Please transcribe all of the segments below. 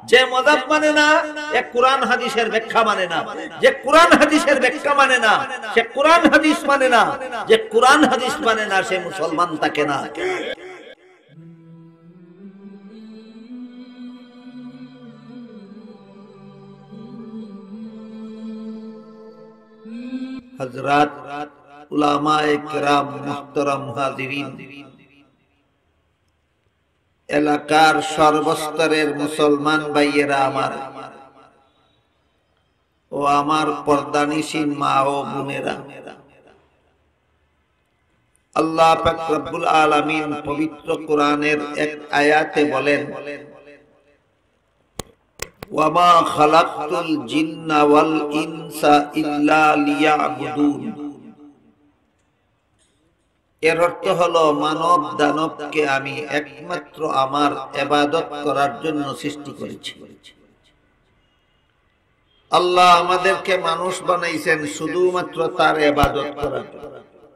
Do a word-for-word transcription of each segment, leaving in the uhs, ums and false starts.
যে মযাব মানে না এ কুরআন হাদিসের ব্যাখ্যা মানে না, যে কুরআন হাদিসের ব্যাখ্যা মানে না সে কুরআন হাদিস মানে না, যে কুরআন হাদিস মানে না সে মুসলমান থাকে না। হযরত উলামায়ে কেরাম, মুহতারাম হাজিরিন, এলাকার সর্বস্তরের মুসলমান ভাইয়েরা আমার ও আমার পর্দানিশীন মা ও বোনেরা, আল্লাহ পাক রব্বুল আলামিন পবিত্র কোরআনের এক আয়াতে বলেন, ওয়ামা খালাকতুল জিন্না ওয়াল ইনসা ইল্লা লিয়াবুদুন। এর অর্থ হলো মানব দানবকে আমি একমাত্র আমার ইবাদত করার জন্য সৃষ্টি করেছি। আল্লাহ আমাদেরকে মানুষ বানাইছেন শুধুমাত্র তার ইবাদত করার জন্য।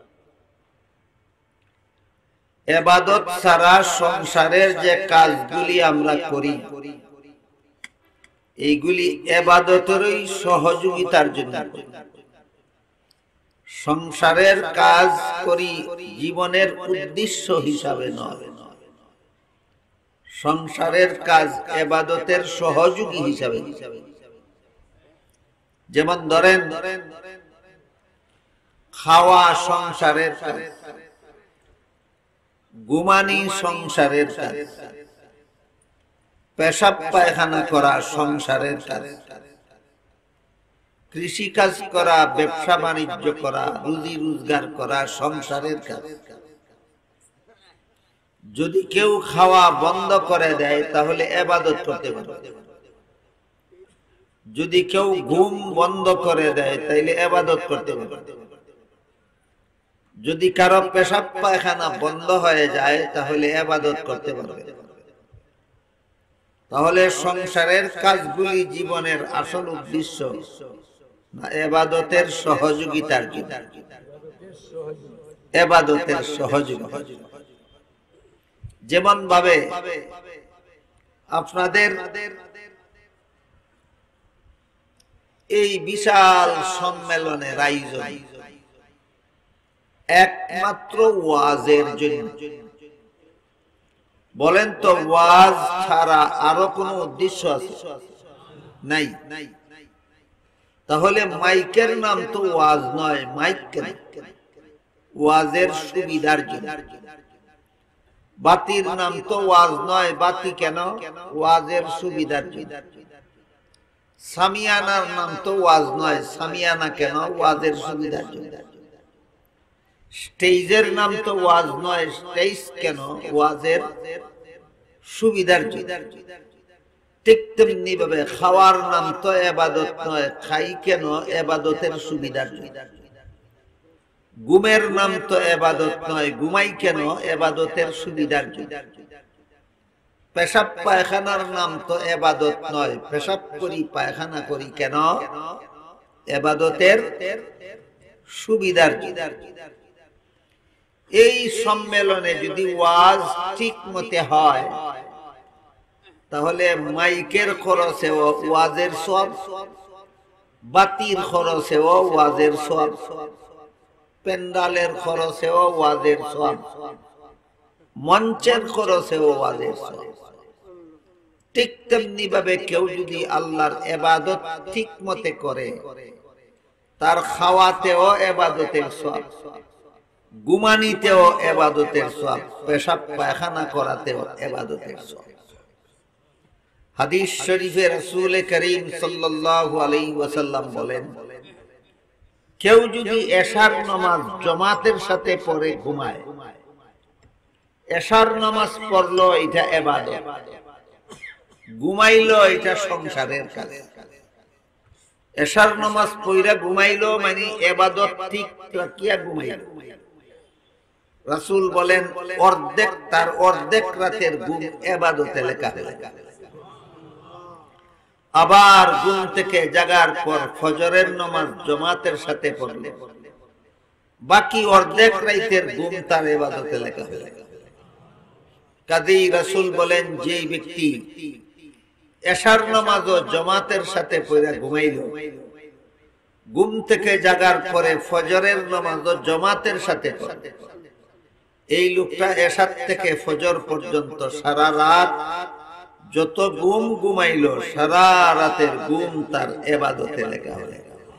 ইবাদত ছাড়া সংসারের যে কাজগুলি আমরা করি এইগুলি ইবাদতেরই সহযোগিতার জন্য। সংসারের কাজ করি জীবনের উদ্দেশ্য হিসাবে নয়, সংসারের কাজ ইবাদতের সহযোগী হিসাবে। যেমন ধরেন খাওয়া সংসারের কাজ, ঘুমানি সংসারের কাজ, পেশাব পায়খানা করা সংসারের কাজ, কৃষি কাজ করা, ব্যবসা বাণিজ্য করা, রুজি রোজগার করা সংসারের কাজ। যদি কেউ খাওয়া বন্ধ করে দেয় তাহলে ইবাদত করতে পারবে। যদি কেউ ঘুম বন্ধ করে দেয় তাহলে ইবাদত করতে পারবে। যদি কারো পেশাব পায়খানা বন্ধ হয়ে যায় তাহলে ইবাদত করতে পারবে। তাহলে সংসারের কাজগুলি জীবনের আসল উদ্দেশ্য না ইবাদতের সহযোগিতার জন্য? ইবাদতের সহযোগিতা। যেমন ভাবে আপনাদের এই বিশাল সম্মেলনের আয়োজন একমাত্র ওয়াজের জন্য। বলেন তো ওয়াজ ছাড়া আরো কোনো উদ্দেশ্য আছে? নাই। তাহলে মাইকের নাম তো ওয়াজ নয়, মাইক কেন? ওয়াজের সুবিধার জন্য। বাতির নাম তো ওয়াজ নয়, বাতি কেন? ওয়াজের সুবিধার জন্য। সামিয়ানার নাম তো ওয়াজ নয়, সামিয়ানা কেন? ওয়াজের সুবিধার জন্য। স্টেজের নাম তো ওয়াজ নয়, স্টেজ কেন? ওয়াজের সুবিধার জন্য। ঠিক তেমনি ভাবে খাওয়ার নাম তো ইবাদত নয়, খাই কেন? ইবাদতের সুবিধার জন্য। ঘুমের নাম তো ইবাদত নয়, ঘুমাই কেন? ইবাদতের সুবিধার জন্য। পেশাব পায়খানার নাম তো ইবাদত নয়, পেশাব করি পায়খানা করি কেন? ইবাদতের সুবিধার জন্য। এই সম্মেলনে যদি ওয়াজ ঠিক মতে হয় তাহলে মাইকের খরচেও ওয়াজের সওয়াব, বাতির খরচেও ওয়াজের সওয়াব, পেন্ডালের খরচেও ওয়াজের সওয়াব, মঞ্চের খরচেও ওয়াজের সওয়াব। ঠিক তেমনি ভাবে কেউ যদি আল্লাহর ইবাদত ঠিক মতে করে তার খাওয়াতেও ইবাদতের সওয়াব, ঘুমানিতেও ইবাদতের সওয়াব, পেশাব পায়খানা করাতেও ইবাদতের সওয়াব। হাদিস শরীফে রাসূল করিম সাল্লাল্লাহু আলাইহি ওয়াসাল্লাম বলেন, কেউ যদি এশার নামাজ জামাতের সাথে পড়ে ঘুমায়, এশার নামাজ পড়লো এটা ইবাদত, ঘুমাইলো এটা সংসারের কাজ। এশার নামাজ পড়া ঘুমাইলো মানে ইবাদত ঠিক রাখিয়া ঘুমাইলো। রাসূল বলেন অর্ধেক তার অর্ধেক রাতের ঘুম ইবাদতে লেখা হয়। আবার ঘুম থেকে জাগার পর ফজরের নামাজ জামাতের সাথে পড়লে বাকি অর্ধেক রাতের ঘুম তার ইবাদতে লেখা হয়। কাজেই রাসূল বলেন যে ব্যক্তি এশার নামাজও জামাতের সাথে পড়ে ঘুমাইল, ঘুম থেকে জাগার পরে ফজরের নামাজও জামাতের সাথে পড়ে। এই লোকটা এশার থেকে ফজর পর্যন্ত সারা রাত যত ঘুম ঘুমাইল, সারা রাতের ঘুম তার ইবাদতে লেগে গেল।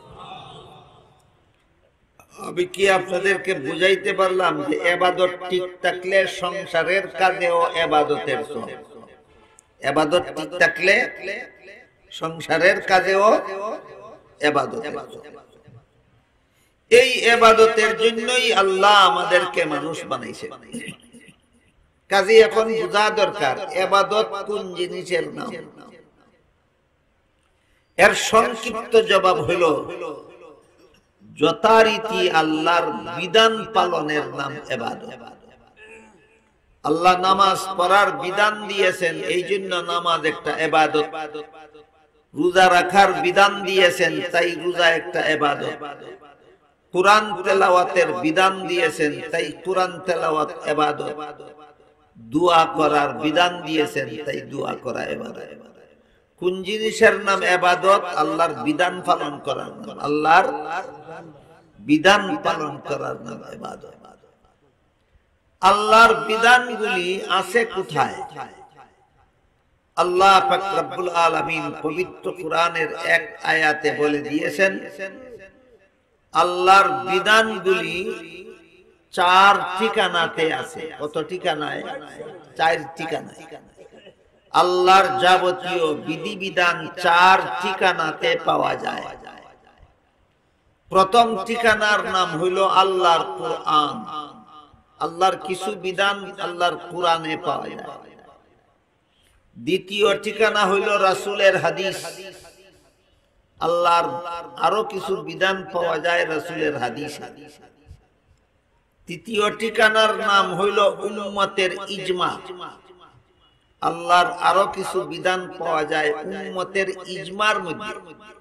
আমি কি আপনাদেরকে বুঝাইতে পারলাম যে ইবাদত ঠিক থাকলে সংসারের কাজেও ইবাদতের সওয়াব, ইবাদত ঠিক থাকলে সংসারের কাজেও ইবাদতের সওয়াব। এই ইবাদতের জন্যই আল্লাহ আমাদেরকে মানুষ বানাইছে। কাজে এখন বোঝা দরকার ইবাদত কোন জিনিসের নাম। এর সংক্ষিপ্ত জবাব হইল যথারীতি আল্লাহর বিধান পালনের নাম ইবাদত। আল্লাহ নামাজ পড়ার বিধান দিয়েছেন, এই জন্য নামাজ একটা ইবাদত। রোজা রাখার বিধান দিয়েছেন, তাই রোজা একটা ইবাদত। কুরআন তেলাওয়াতের বিধান দিয়েছেন, তাই কুরআন তেলাওয়াত ইবাদত। দোয়া করার বিধান দিয়েছেন, তাই দোয়া করা ইবাদত। কোন জিনিসের নাম ইবাদত? আল্লাহর বিধান পালন করার নাম, আল্লাহর বিধান পালন করার নাম ইবাদত। আল্লাহর বিধানগুলি আছে কোথায়? আল্লাহ পাক রব্বুল আলামিন পবিত্র কোরআনের এক আয়াতে বলে দিয়েছেন, আল্লাহর বিধানগুলি চার ঠিকানাতে আছে। কত ঠিকানায়? চার ঠিকানায়। আল্লাহর যাবতীয় বিধিবিধান চার ঠিকানাতে পাওয়া যায়। প্রথম ঠিকানার নাম হইল আল্লাহর কোরআন। আল্লাহর কিছু বিধান আল্লাহর কোরআনে পাওয়া যায়। দ্বিতীয় ঠিকানা হইল রাসূলের হাদিস। আল্লাহর আরো কিছু বিধান পাওয়া যায় রাসূলের হাদিসে। তৃতীয় ঠিকানার নাম হইল উম্মতের ইজমা। আল্লাহর আরো কিছু বিধান পাওয়া যায় উম্মতের ইজমার মধ্যে।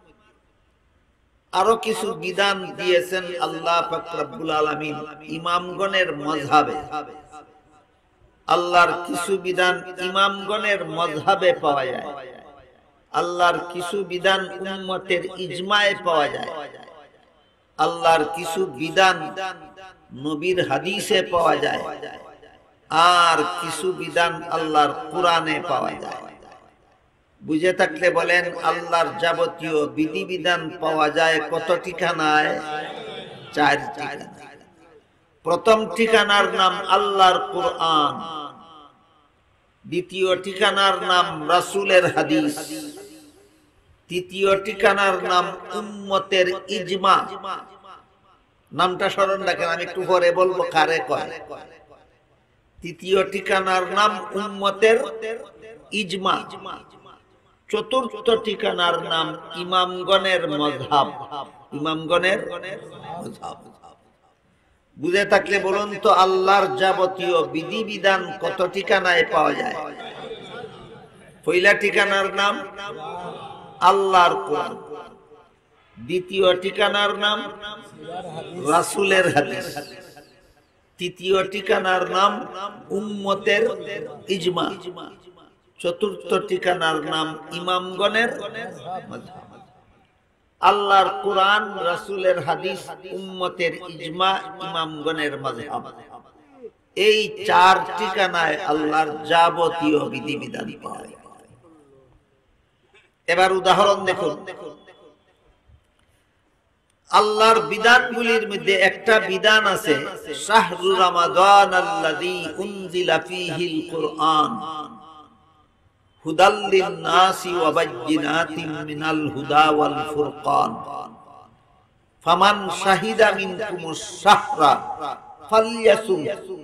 আরো কিছু বিধান দিয়েছেন আল্লাহ পাক রব্বুল আলামিন ইমামগণের মাযহাবে। আল্লাহর কিছু বিধান ইমামগণের মাযহাবে পাওয়া যায়। আল্লাহর কিছু বিধান উম্মতের ইজমায়ে পাওয়া যায়। আল্লাহর কিছু বিধান নবীর হাদিসে পাওয়া যায়। আর কিছু বিধান আল্লাহর কোরআনে পাওয়া যায়। বুঝে থাকলে বলেন, আল্লাহর যাবতীয় বিধিবিধান পাওয়া যায় কত ঠিকানায়? চার ঠিকানায়। প্রথম ঠিকানার নাম আল্লাহর কোরআন। দ্বিতীয় ঠিকানার নাম রাসূলের হাদিস। তৃতীয় ঠিকানার নাম উম্মতের ইজমা। নামটা স্মরণ রাখেন, আমি একটু পরে বলবো কারে কয়। তৃতীয় ঠিকানার নাম উম্মতের ইজমা। চতুর্থ ঠিকানার নাম ইমামগণের মাযহাব। ইমামগণের মাযহাব। বুঝে থাকলে বলুন তো, আল্লাহর যাবতীয় বিধিবিধান কত ঠিকানায় পাওয়া যায়? পয়লা ঠিকানার নাম আল্লাহর কোরআন। দ্বিতীয় ঠিকানার নাম রাসূলের হাদিস। তৃতীয় ঠিকানার নাম উম্মতের ইজমা। চতুর্থ ঠিকানার নাম ইমামগণের মাযহাব। আল্লাহর কোরআন, রাসূলের হাদিস, উম্মতের ইজমা, ইমামগণের মাযহাব, এই চার ঠিকানায় আল্লাহর যাবতীয় বিধিবিধান পাওয়া যায়। এবার উদাহরণ দেখুন। আল্লাহর বিধানগুলির মধ্যে একটা বিধান আছে, শাহরু রমাদান আল্লাযী উনজিলা ফীহিল কুরআন হুদাল লিন-নাসি ওয়া বায়্যিনাতিন মিনাল হুদা ওয়াল ফুরকান ফামান শাহিদা মিনকুমুশ শাহরা ফালইয়াসুম।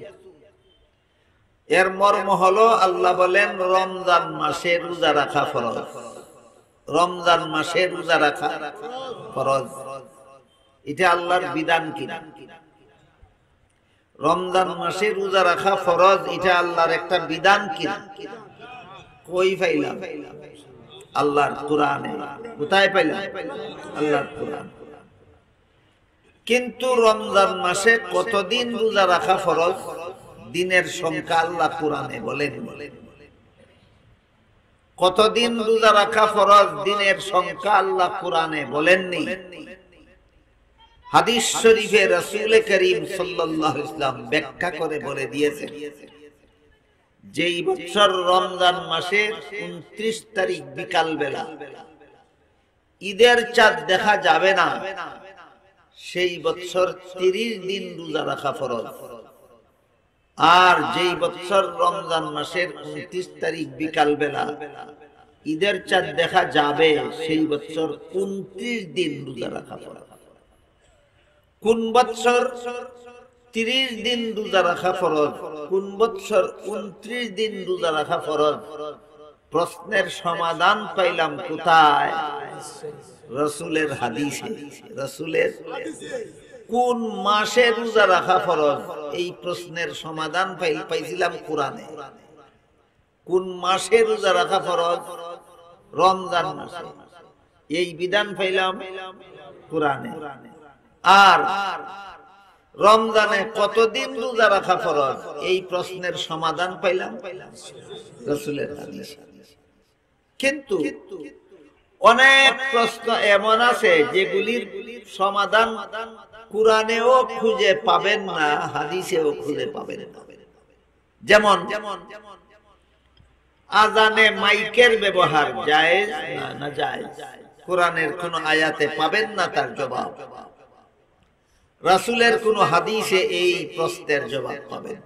এর মর্ম হলো, আল্লাহ বলেন রমজান মাসে রোজা রাখা ফরজ। রমজান মাসে রোজা রাখা ফরজ। এটা আল্লাহর বিধান কিনা? রমজান মাসে রোজা রাখা ফরজ, এটা আল্লাহর একটা বিধান কিনা? কই পাইলাম? আল্লাহর কোরআনে। কোথায় পাইলাম? আল্লাহর কোরআন। কিন্তু রমজান মাসে কতদিন রোজা রাখা ফরজ? দিনের সংখ্যা আল্লাহ কোরআনে বলেন। কতদিন রোজা রাখা ফরজ, দিনের সংখ্যা আল্লাহ কোরআনে বলেননি। হাদিস শরীফে রাসূল করিম সাল্লাল্লাহু আলাইহি ওয়াসাল্লাম ব্যাখ্যা করে বলে দিয়েছেন, যেই বছর রমজান মাসের উনত্রিশ তারিখ বিকাল বেলা ঈদের চাঁদ দেখা যাবে না, সেই বছর তিরিশ দিন রোজা রাখা ফরজ। আর যেই বছর রমজান মাসের উনত্রিশ তারিখ বিকাল বেলা ঈদের চাঁদ দেখা যাবে, সেই বছর উনত্রিশ দিন রোজা রাখা ফরজ। কোন বছর তিরিশ দিন রোজা রাখা ফরজ, কোন বছর উনত্রিশ দিন রোজা রাখা ফরজ? প্রশ্নের সমাধান পাইলাম কোথায়? রাসূলের হাদিসে। রাসূলের কোন মাসে রোজা রাখা ফরজ, এই প্রশ্নের সমাধান পাইছিলাম কোরআনে। কোন মাসে রোজা রাখা ফরজ? রমজান মাসে। এই বিধান পাইলাম কোরআনে। আর রমজানে কতদিন রোজা রাখা ফরজ, এই প্রশ্নের সমাধান পাইলাম রাসূলের হাদিসে। কিন্তু অনেক প্রশ্ন এমন আছে যেগুলির সমাধান কোরআনেও খুঁজে পাবেন না, হাদিসেও খুঁজে পাবেন না। যেমন আজানে মাইকের ব্যবহার জায়েজ না না জায়েজ, কোরআনের কোন আয়াতে পাবেন না তার জবাব। রাসূলের কোন হাদিসে এই প্রশ্নের জবাব পাবেন।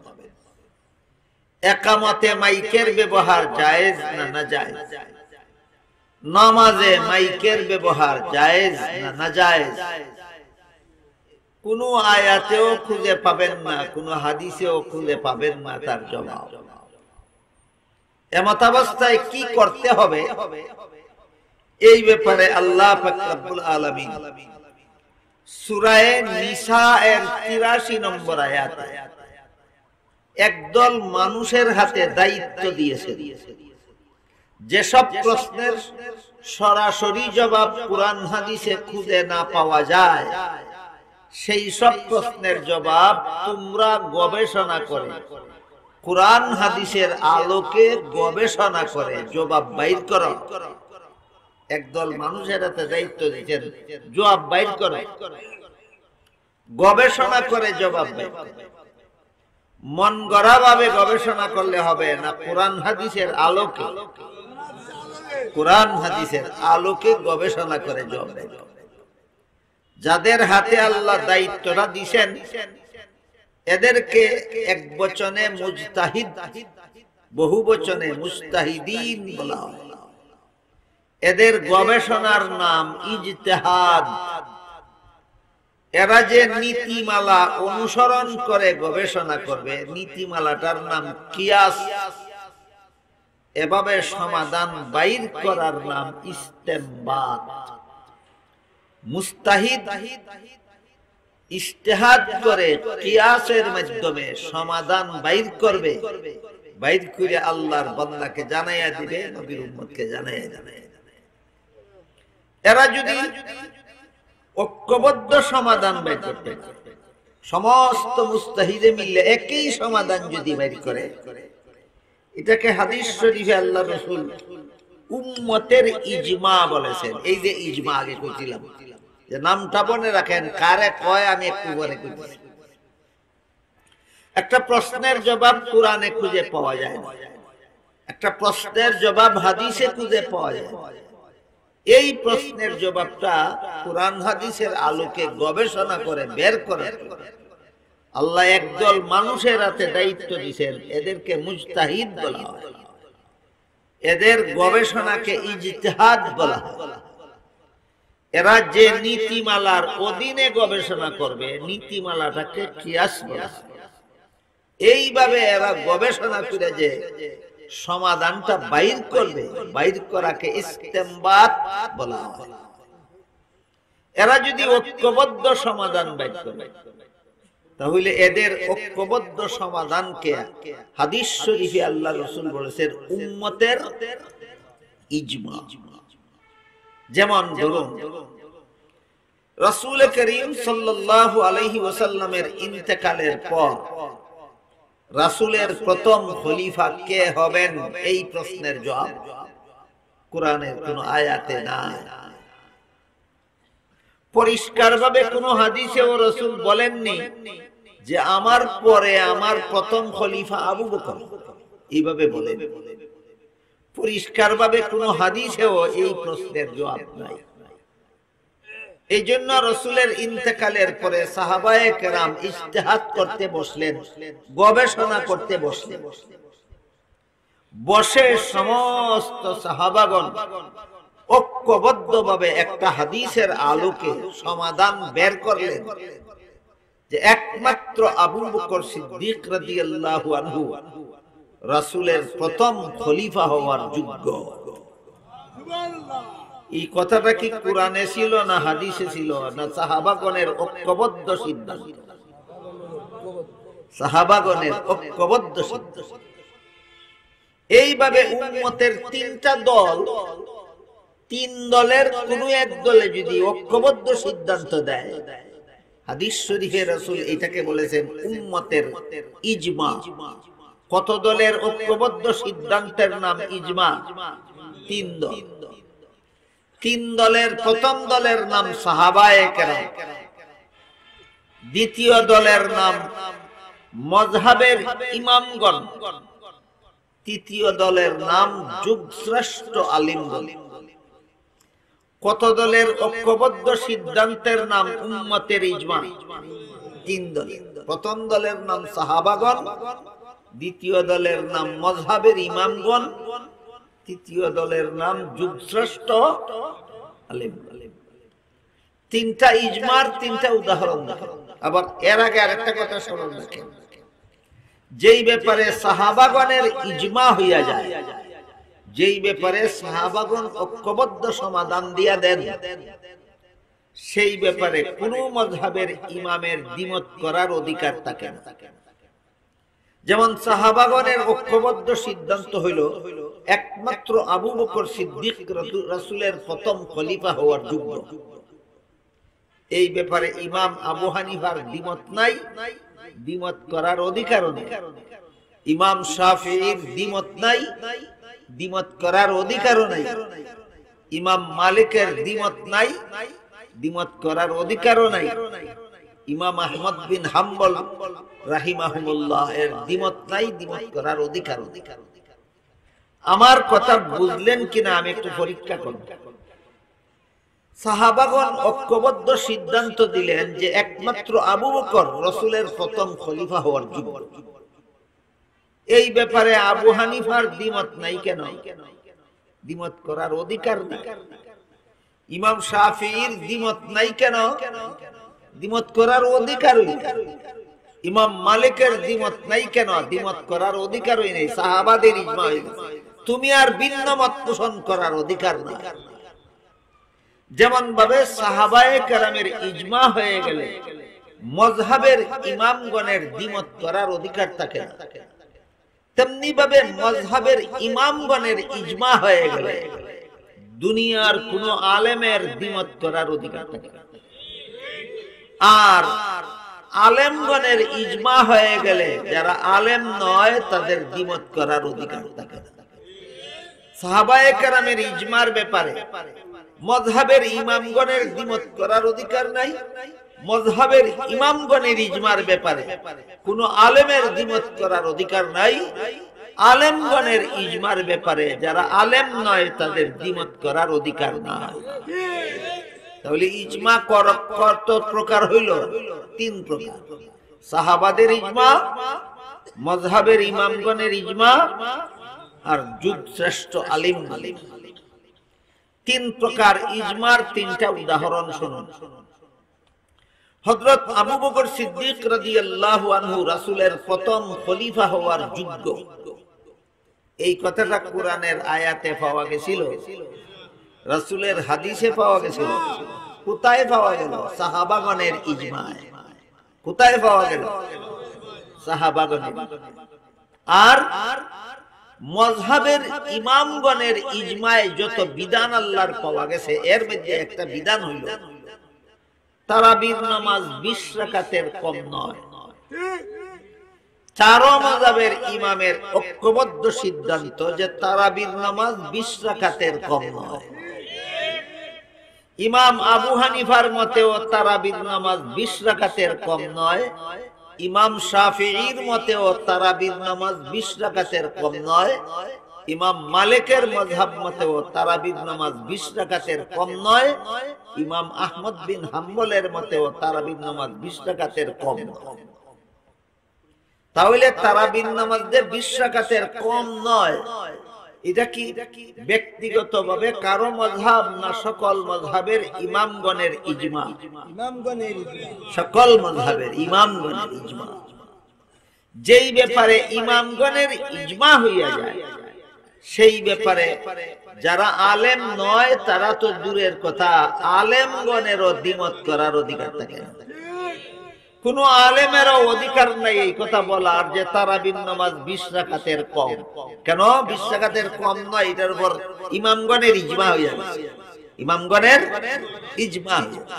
একামতে মাইকের ব্যবহার জায়েজ না না জায়েজ, নামাজে মাইকের ব্যবহার জায়েজ না না জায়েজ, কোন আয়াতেও খুঁজে পাবেন না, কোন হাদিসেও খুঁজে পাবেন না তার জবাব। এমত অবস্থায় কি করতে হবে, এই ব্যাপারে আল্লাহ পাক রব্বুল আলামিন সূরা নিসা এর তিরাশি নম্বর আয়াতে একদল মানুষের হাতে দায়িত্ব দিয়েছে। যেসব প্রশ্নের সরাসরি জবাব কোরআন হাদিসে খুঁজে না পাওয়া যায়, সেই সব প্রশ্নের জবাব তোমরা গবেষণা করে, কোরআন হাদিসের আলোকে গবেষণা করে জবাব বাইর করো। একদল মানুষের হাতে দায়িত্ব দিয়েছেন, জবাব বাইর করো, গবেষণা করে জবাব বাইর করো। মন গড়া ভাবে গবেষণা করলে হবে না, কোরআন হাদিসের আলোকে, কোরআন হাদিসের আলোকে গবেষণা করে জবাব বাইর করো। যাদের হাতে আল্লাহ দায়িত্বটা দিয়েছেন, এদেরকে এক বচনে মুজতাহিদ, বহু বচনে মুজতাহিদিন বলা হয়। এদের গবেষণার নাম ইজতিহাদ। এরা যে নীতিমালা অনুসরণ করে গবেষণা করবে, নীতিমালাটার নাম কিয়াস। এভাবে সমাধান বাইর করার নাম ইস্তেমবাত। মুস্তাহিদ ইজতিহাদ করে কিয়াসের মাধ্যমে সমাধান বাইর করবে, বাইর করে আল্লাহর বান্দাকে জানাইয়া দিবে, নবীর উম্মতকে জানাইয়া জানাইয়া। এরা যদি ঐক্যবদ্ধ সমাধান বাইর করতে, সমস্ত মুস্তাহিদে মিলে একই সমাধান যদি বাইর করে, এটাকে হাদিস শরীফে আল্লাহ রাসূল উম্মতের ইজমা বলেছেন। এই যে ইজমা আগে কইছিলাম, যে নামটা মনে রাখেন, কারে কয় আমি একটু পরে কইছি। একটা প্রশ্নের জবাব কোরআনে খুঁজে পাওয়া যায় না, একটা প্রশ্নের জবাব হাদিসে খুঁজে পাওয়া যায়। এই প্রশ্নের জবাবটা কোরআন হাদিসের আলোকে গবেষণা করে বের করে আল্লাহ একদল মানুষের হাতে দায়িত্ব দিয়েছেন, এদেরকে মুজতাহিদ বলা হয়। এদের গবেষণাকে ইজতিহাদ বলা হয়। এরা যে নীতিমালার অধীনে গবেষণা করবে, নীতিমালাটাকে কিয়াস বলা হয়। এইভাবে এরা গবেষণা করে যে সমাধানটা বাইর করবে, বাইর করাকে ইস্তেমবাত বলা হয়। এরা যদি ঐক্যবদ্ধ সমাধান বাইর করে, তাহলে এদের ঐক্যবদ্ধ সমাধানকে হাদিস শরীফে আল্লাহ রাসূল বলেছেন উম্মতের ইজমা। যেমন ধরুন, রাসূল করিম সাল্লাল্লাহু আলাইহি ওয়াসাল্লামের ইন্তেকালের পর রাসূলের প্রথম খলিফা কে হবেন, এই প্রশ্নের জবাব কোরআনের কোন আয়াতে নাই। পরিষ্কারভাবে কোন হাদিসেও রাসূল বলেননি যে আমার পরে আমার প্রথম খলিফা আবু বকর, এইভাবে বলেন। পরিষ্কারভাবে কোন হাদিসেও এই প্রশ্নের জবাব নাই। এই জন্য রাসূলের ইন্তেকালের পরে সাহাবায়ে কেরাম ইজতিহাদ করতে বসলেন, গবেষণা করতে বসলেন। বসে সমস্ত সাহাবাগণ ঐক্যবদ্ধভাবে একটা হাদিসের আলোকে সমাধান বের করলেন যে একমাত্র আবু বকর সিদ্দিক রাদিয়াল্লাহু আনহু রাসূলের প্রথম খলিফা হওয়ার যোগ্য। এই কথাটা কি কোরআনে ছিল না হাদিসে ছিল, না সাহাবাগণের ঐক্যবদ্ধ সিদ্ধান্ত? সাহাবাগণের ঐক্যবদ্ধ সিদ্ধান্ত। এইভাবে উম্মতের তিনটা দল, তিন দলের কোন এক দলে যদি ঐক্যবদ্ধ সিদ্ধান্ত দেয়, হাদিস শরীফে রাসূল এটাকে বলেছেন উম্মতের ইজমা। কত দলের ঐক্যবদ্ধ সিদ্ধান্তের নাম ইজমা? তিন দল। তিন দলের প্রথম দলের নাম সাহাবায়ে কেরাম, দ্বিতীয় দলের নাম মযহাবের ইমামগণ, তৃতীয় দলের নাম যুগশ্রেষ্ঠ আলিমগণ। কত দলের ঐক্যবদ্ধ সিদ্ধান্তের নাম উম্মতের ইজমা? তিন দল। প্রথম দলের নাম সাহাবাগণ, দ্বিতীয় দলের নাম মযহাবের ইমামগণ, তৃতীয় দলের নাম যুগশ্রেষ্ঠ আলেম। তিনটা ইজমার তিনটা উদাহরণ দেখেন। আবার এর আগে আরেকটা কথা স্মরণ রাখেন, যেই ব্যাপারে সাহাবাগণের ইজমা হইয়া যায়, যেই ব্যাপারে সাহাবাগণ ঐক্যবদ্ধ সমাধান দিয়া দেন, সেই ব্যাপারে কোন মযহাবের ইমামের দ্বিমত করার অধিকার থাকে না। যেমন সাহাবাগণের ঐক্যবদ্ধ সিদ্ধান্ত হইল একমাত্র আবু বকর সিদ্দিক রাসূলের প্রথম খলিফা হওয়ার যোগ্য। এই ব্যাপারে ইমাম আবু হানিফার দ্বিমত নাই, দ্বিমত করার অধিকারও নেই। ইমাম শাফিঈর দ্বিমত নাই, দ্বিমত করার অধিকারও নাই। ইমাম মালিকের দ্বিমত নাই, দ্বিমত করার অধিকারও নাই। ইমাম আহমদ বিন হাম্বল রাহিমাহুমুল্লাহ এর দ্বিমত নাই, দ্বিমত করার অধিকার। আমার কথা বুঝলেন কিনা আমি একটু পরীক্ষা করব। সাহাবাগণ ঐক্যবদ্ধ সিদ্ধান্ত দিলেন যে একমাত্র আবু বকর রাসূলের প্রথম খলিফা হওয়ার যোগ্য। এই ব্যাপারে আবু হানিফার দ্বিমত নাই কেন? দ্বিমত করার অধিকার নাই। ইমাম শাফিঈর দ্বিমত নাই কেন? দ্বিমত করার অধিকারই। ইমাম মালিকের দ্বিমত নাই কেন? দ্বিমত করার অধিকারই নেই। সাহাবাদের ইজমা হয়ে গেছে, তুমি আর ভিন্ন মত পোষণ করার অধিকার নাই। যেমন ভাবে সাহাবায়ে কেরামের ইজমা হয়ে গেলে মযহাবের ইমামগণের দ্বিমত করার অধিকার থাকে না, তেমনি ভাবে মযহাবের ইমামগণের ইজমা হয়ে গেলে দুনিয়ার কোন আলেমের দ্বিমত করার অধিকার থাকে না। আর আলেমগণের ইজমা হয়ে গেলে যারা আলেম নয় তাদের দ্বিমত করার অধিকার থাকে না। সাহাবায়ে কেরামের ইজমার ব্যাপারে মযহাবের ইমামগণের দ্বিমত করার অধিকার নাই, মযহাবের ইমামগণের ইজমার ব্যাপারে কোন আলেমের দ্বিমত করার অধিকার নাই। আলেমগণের ইজমার ব্যাপারে যারা আলেম নয় তাদের দ্বিমত করার অধিকার নাই। তাহলে ইজমা কত প্রকার হইল? তিন প্রকার। সাহাবাদের ইজমা, মযহাবের ইমামগণের ইজমা, আর যুগ শ্রেষ্ঠ আলিম। তিন প্রকার ইজমার তিনটা উদাহরণ শুনুন। হযরত আবু বকর সিদ্দিক রাদিয়াল্লাহু আনহু রাসূলের প্রথম খলিফা হওয়ার যোগ্য, এই কথাটা কোরআনের আয়াতে পাওয়া গেছিল, রাসূলের হাদিসে পাওয়া গেছিল। কোথায় পাওয়া গেল? সাহাবাগণের ইজমায়। কোথায় পাওয়া গেল? সাহাবাগণের। আর মযহাবের ইমামগণের ইজমায় যত বিধান আল্লাহর পাওয়া গেছে এর মধ্যে একটা বিধান হইল তারাবির নামাজ বিশ রাকাতের কম নয়। চারো মাযহাবের ইমামের ঐক্যবদ্ধ সিদ্ধান্ত যে তারাবির নামাজ বিশ রাকাতের কম নয়। ইমাম আবু হানিফার মতেও তারাবির নামাজ বিশ রাকাতের কম নয়। ইমাম শাফিঈর মতেও তারাবির নামাজ বিশ রাকাতের কম নয়। ইমাম মালিকের মাযহাব মতেও তারাবির নামাজ বিশ রাকাতের কম নয়। ইমাম আহমদ বিন হাম্বলের মতেও তারাবির নামাজ বিশ রাকাতের কম নয়। তাহলে তারাবির নামাজ যে বিশ রাকাতের কম নয়, এটা কি ব্যক্তিগতভাবে কারো মাযহাব না সকল মাযহাবের ইমামগণের ইজমা? ইমামগণের ইজমা। সকল মাযহাবের ইমামগণের ইজমা। যেই ব্যাপারে ইমামগণের ইজমা হইয়া যায়, সেই ব্যাপারে যারা আলেম নয় তারা তো দূরের কথা, আলেমগণেরও দ্বিমত করার অধিকার থাকে না। কোন আলেমেরও অধিকার নাই এই কথা বলার যে তারাবির নামাজ বিশ রাকাতের কম। কেন বিশ রাকাতের কম নয়? এটার উপর ইমামগণের ইজমা হইয়া গেছে। ইমামগণের ইজমা,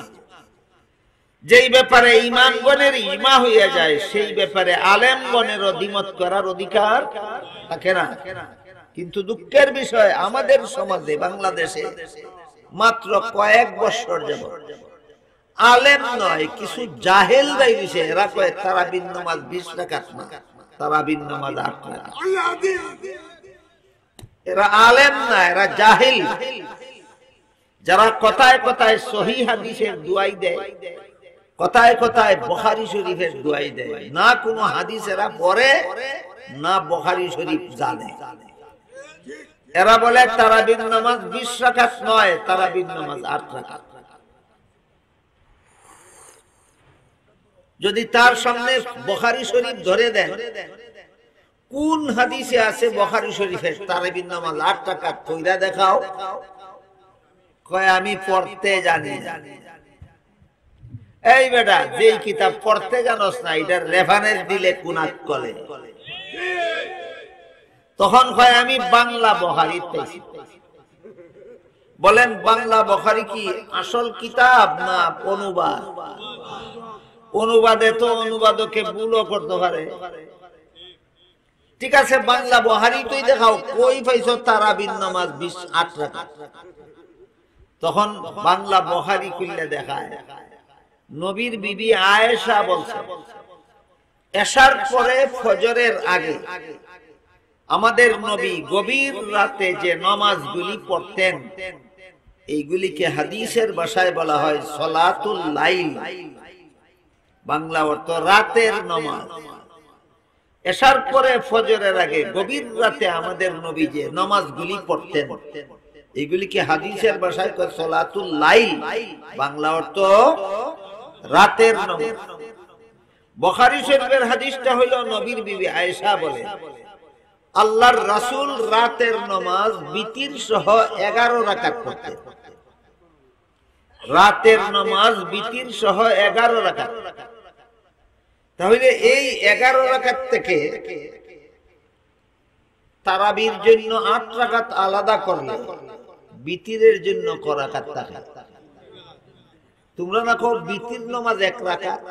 যেই ব্যাপারে ইমামগণের ইজমা হইয়া যায় সেই ব্যাপারে আলেমগণেরও দ্বিমত করার অধিকার থাকে না। কিন্তু দুঃখের বিষয়, আমাদের সমাজে বাংলাদেশে মাত্র কয়েক বছর যাবত আলেম নয় কিছু জাহেল বাইরিছে, এরা কয় তারাবির নামাজ বিশ রাকাত না, তারাবির নামাজ আট রাকাত। এরা আলেম না, এরা জাহেল। যারা কথায় কথায় সহিহ হাদিসের দুয়াই দেয়, কথায় কথায় বুখারী শরীফের দুয়াই দেয়, না কোনো হাদিস এরা পড়ে না বুখারী শরীফ জানে। এরা বলে তারাবির নামাজ বিশ রাকাত নয়, তারাবির নামাজ আট রাকাত। যদি তার সামনে বুখারী শরীফ ধরে দেন, কোন হাদিসে আছে বুখারী শরীফের তারাবির নামাজ আট রাকাত কইরা দেখাও, কয় আমি পড়তে জানি। এই বেটা, যেই কিতাব পড়তে জানোস না এটার রেফারেন্স দিলে কুনাত কলে, তখন কয় আমি বাংলা বুখারী পেয়েছি। বলেন বাংলা বুখারী কি আসল কিতাব না অনুবাদ? অনুবাদে তো অনুবাদকে ভুলও করতে পারে। ঠিক আছে, বাংলা বুখারী তুই দেখাও, কই পাইছো তারাবির নামাজ বিশ আট রাকাত? তখন বাংলা বুখারী খুললে দেখায় নবীর বিবি আয়েশা বলছে, এশার পরে ফজরের আগে আমাদের নবী গভীর রাতে যে নামাজগুলি পড়তেন, এইগুলিকে হাদিসের ভাষায় বলা হয় সালাতুল লাইল। বাংলা অর্থ রাতের নামাজ। এশার পরে ফজরের আগে গভীর রাতে আমাদের নবী যে নামাজগুলি পড়তেন, এগুলিকে হাদিসের ভাষায় কয় সালাতুল লাইল। বাংলা অর্থ রাতের নামাজ। বুখারী শরীফের হাদিসটা হলো নবীর বিবি আয়েশা বলে, আল্লাহর রাসূল রাতের নামাজ বিতির সহ এগারো রাকাত পড়তেন। রাতের নামাজ বিতির সহ এগারো রাকাত। তাহলে এই এগারো রাকাত থেকে তারাবির জন্য আট রাকাত আলাদা করলে বিতিরের জন্য ক রাকাত থাকে? তোমরা না কো বিতির নামাজ এক রাকাত,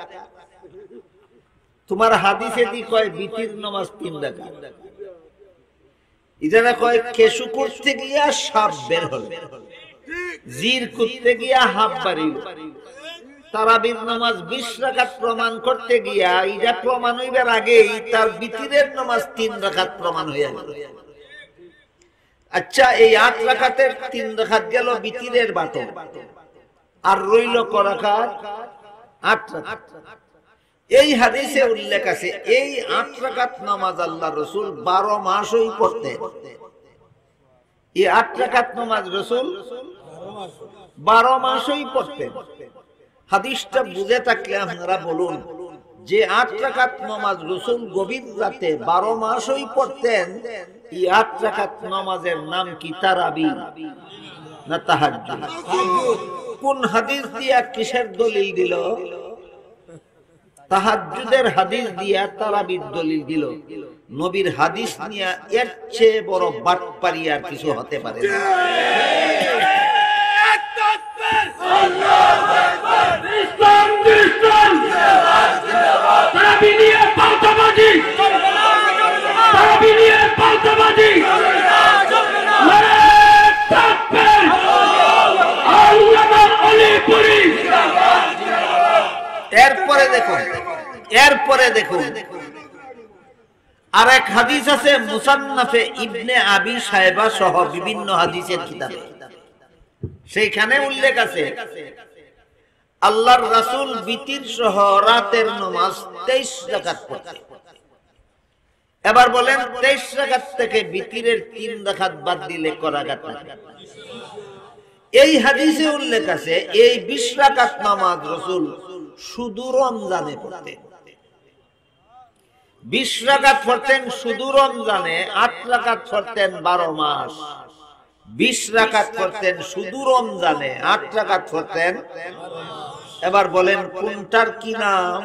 তোমার হাদিসে দি কয় বিতির নামাজ তিন রাকাত। ইদারা কয় কেশু করতে গিয়া সাপ বের হল, জির করতে গিয়া হাফ বাড়িল। তারাবির নামাজ বিশ রাকাত প্রমাণ করতে গিয়া এটা প্রমাণ হইবার আগেই তার বিতিরের নামাজ তিন রাকাত প্রমাণ হইয়া গেল। আচ্ছা, এই আট রাকাতের তিন রাকাত গেল বিতিরের বাটন, আর রইল ক রাকাত? আট রাকাত। এই হাদিসে উল্লেখ আছে এই আট রাকাত নামাজ আল্লাহ রাসূল বারো মাসই পড়তেন। এই আট রাকাত নামাজ রাসূল বারো মাসই পড়তেন। হাদিসটা বুঝে থাকলে আপনারা বলুন যে আট রাকাত নামাজ রাসূল গভীর রাতে বারো মাসই পড়তেন, এই আট রাকাত নামাজের নাম কি তারাবি না তাহাজ্জুদ? কোন হাদিস দিয়া কিসের দলিল দিল? তাহাজ্জুদের হাদিস দিয়া তারাবির দলিল দিল। নবীর হাদিস নিয়ে এর চেয়ে বড় বাটপারি আর কিছু হতে পারে না। ইসলাম ইসলাম তারাবি নিয়ে পাল্টাবাজি দেখুন, এরপরে দেখুন আরেক হাদিস আছে মুসান্নাফে ইবনে আবি শায়বা সহ বিভিন্ন হাদিসের কিতাবে, সেইখানে উল্লেখ আছে আল্লাহর রাসূল বিতির সহ রাতের নামাজ তেইশ রাকাত পড়তেন। এবার বলেন তেইশ রাকাত থেকে বিতিরের তিন রাকাত বাদ দিলে ক রাকাত থাকে? এই হাদিসে উল্লেখ আছে এই বিশ রাকাত নামাজ রাসূল শুধু রমজানে পড়তেন। বিশ রাকাত পড়তেন শুধু রমজানে, আট রাকাত পড়তেন বারো মাস। বিশ রাকাত পড়তেন শুধু রমজানে, আট রাকাত পড়তেন। এবার বলেন কোনটার কি নাম?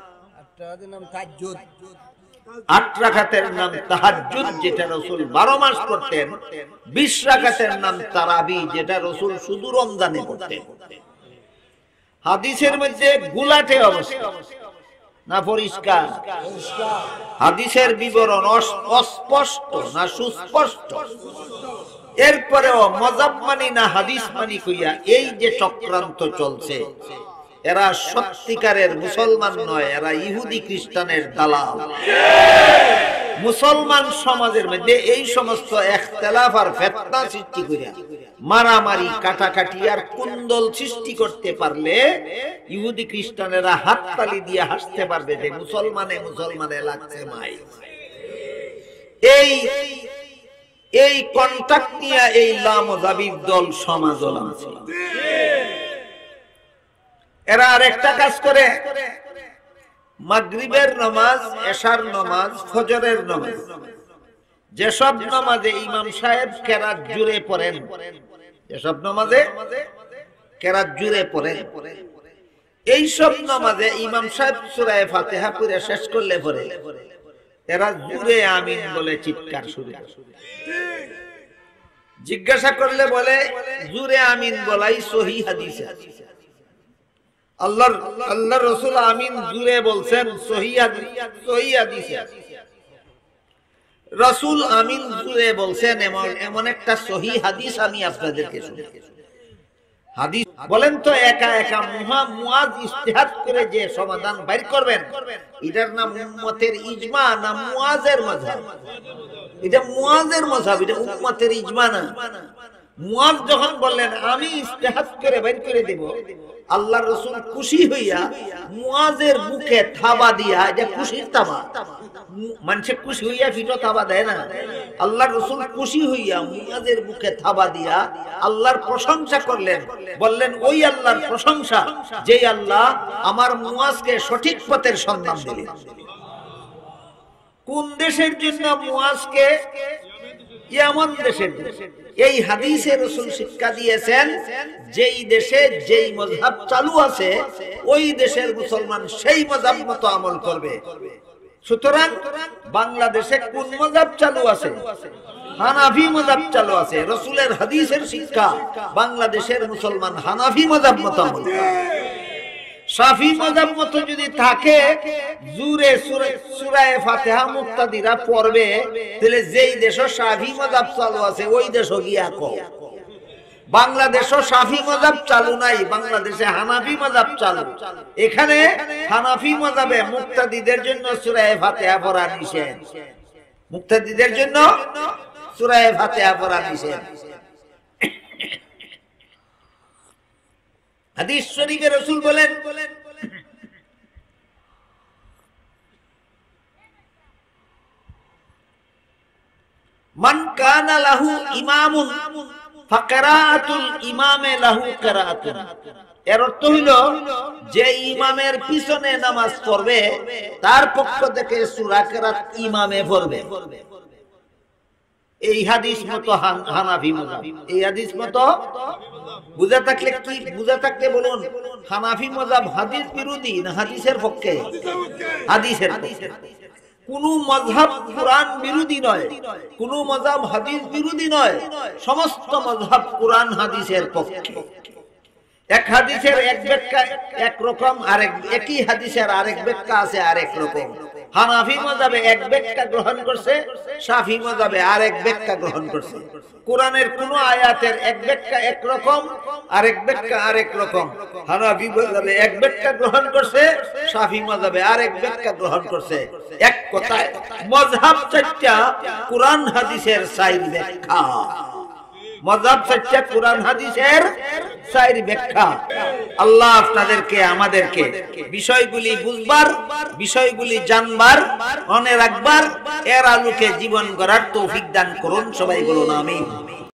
আট রাকাতের নাম তাহাজ্জুদ, যেটা রাসূল বারো মাস পড়তেন। বিশ রাকাতের নাম তারাবি, যেটা রাসূল শুধু রমজানে পড়তেন। হাদিসের মধ্যে গুলাটে অবস্থা না পরিষ্কার? হাদিসের বিবরণ অস্পষ্ট না সুস্পষ্ট? এরপরেও মজাব মানি না হাদিস মানি কইয়া এই যে চক্রান্ত চলছে, এরা সত্যিকারের মুসলমান নয়, এরা ইহুদি খ্রিস্টানের দালাল। মুসলমান সমাজের মধ্যে এই সমস্ত ইখতিলাফ আর ফিতনা সৃষ্টি করিয়া মারামারি, কাটাকাটি আর কুন্দল সৃষ্টি করতে পারলে ইহুদি খ্রিস্টানেরা হাততালি দিয়ে হাসতে পারবে যে মুসলমানে মুসলমানে লাগছে মাই। এই এই কন্টাক্ট নিয়ে এই লামজাবিব দল সমাজ আছে। এরা আর একটা কাজ করে, মাগরিবের নামাজ, এশার নামাজ, ফজরের নামাজ, যেসব নামাজে ইমাম সাহেব কেরাত জুড়ে পড়েন, যেসব নামাজে কেরাত জুড়ে পড়েন, এই সব নামাজে ইমাম সাহেব সূরা ফাতিহা পড়ে শেষ করলে পরে এরা জুড়ে আমিন বলে চিৎকার শুরু করে। জিজ্ঞাসা করলে বলে জুড়ে আমিন বলাই সহিহ হাদিসে আছে। আল্লাহর আল্লাহর রাসূল আমিন জুড়ে বলছেন, সহিহ হাদিস, সহিহ হাদিসে আছে। রাসূল আমিন জুড়ে বলছেন এমন এমন একটা সহিহ হাদিস আমি আপনাদেরকে শুনাই। হাদিস বলেন তো একা একা মুহা মুয়াজ ইজতিহাদ করে যে সমাধান বাইর করবেন, এটার নাম উম্মতের ইজমা না মুয়াজের মাযহাব? এটা মুয়াজের মাযহাব, এটা উম্মতের ইজমা না। মুয়াজ যখন বললেন আমি ইজতিহাদ করে বাইর করে দেব, আল্লাহর রাসূল খুশি হইয়া মুয়াজের বুকে থাবা দিয়া, এটা খুশির থাবা, মানুষে খুশি হইয়া ফিটো থাবা দেয় না, আল্লাহর রাসূল খুশি হইয়া মুয়াজের বুকে থাবা দিয়া আল্লাহর প্রশংসা করলেন। বললেন ওই আল্লাহর প্রশংসা যেই আল্লাহ আমার মুয়াজকে সঠিক পথের সন্ধান দিলেন। কোন দেশের জন্য মুয়াজকে? ইয়ামান দেশের। এই হাদিসে রাসূল শিক্ষা দিয়েছেন যেই দেশে যেই মাযহাব চালু আছে ওই দেশের মুসলমান সেই মাযহাব মতো আমল করবে। সুতরাং বাংলাদেশে কোন মাযহাব চালু আছে? হানাফি মাযহাব চালু আছে। রাসূলের হাদিসের শিক্ষা বাংলাদেশের মুসলমান হানাফি মাযহাব মতো আমল করে। শাফি মাযহাব মতো যদি থাকে জুরে সূরা ফাতিহা মুক্তাদিরা পড়বে, তাহলে যেই দেশে শাফি মাযহাব চালু আছে ওই দেশে গিয়া কও। বাংলাদেশে শাফি মাযহাব চালু নাই, বাংলাদেশে হানাফি মাযহাব চালু। এখানে হানাফি মাযহাবে মুক্তাদিদের জন্য সূরা ফাতিহা পড়া নিষেধ, মুক্তাদিদের জন্য সূরা ফাতিহা পড়া নিষেধ। হাদিস শরীফে রাসূল বলেন মান কানা লাহু ইমামুন ফাকিরাতুল ইমামে লাহু কিরাআতুন। এর অর্থ হইল যে ইমামের পিছনে নামাজ পড়বে তার পক্ষ থেকে সূরা কিরাত ইমামে পড়বে। এই হাদিস মতো হানাফি মাযহাব, এই হাদিস মতো বুঝা থাকলে কি বুঝা থাকলে বলুন, হানাফি মাযহাব হাদিস বিরোধী না হাদিসের পক্ষে? হাদিসের পক্ষে। কোন মাযহাব কুরআন বিরোধী নয়, কোন মাযহাব হাদিস বিরোধী নয়, সমস্ত মাযহাব কুরআন হাদিসের পক্ষে। এক হাদিসের এক ব্যাখ্যা এক রকম, আরেক একই হাদিসের আরেক ব্যাখ্যা আছে আরেক রকম। হানাফি মাযহাবে এক ব্যাখ্যা গ্রহণ করছে, শাফি মাযহাবে আরেক ব্যাখ্যা গ্রহণ করছে। কোরআনের কোন আয়াতের এক ব্যাখ্যা এক রকম, আরেক ব্যাখ্যা আরেক রকম। হানাফি মাযহাবে এক ব্যাখ্যা গ্রহণ করছে, শাফি মাযহাবে আরেক ব্যাখ্যা গ্রহণ করছে। এক কথায় মাযহাব চারটা, কোরআন হাদিসের চার ব্যাখ্যা। মাযহাব চারটা, কোরআন হাদিসের চার ব্যাখ্যা। আল্লাহ আপনাদেরকে আমাদেরকে বিষয়গুলি বুঝবার, বিষয়গুলি জানবার, মনে রাখবার, এর আলোকে জীবন গড়ার তৌফিক দান করুন। সবাই বলুন আমিন।